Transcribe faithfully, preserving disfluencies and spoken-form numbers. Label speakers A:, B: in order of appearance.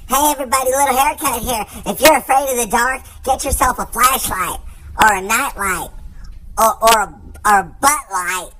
A: Hey everybody, little haircut here. If you're afraid of the dark, get yourself a flashlight or a night light or, or, a, or a butt light.